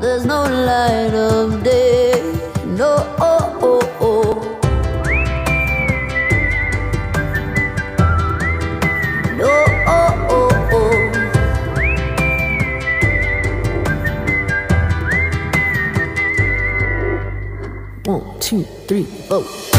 there's no light of day. No, oh, oh, oh. No, oh, oh, oh. 1, 2, 3, 4.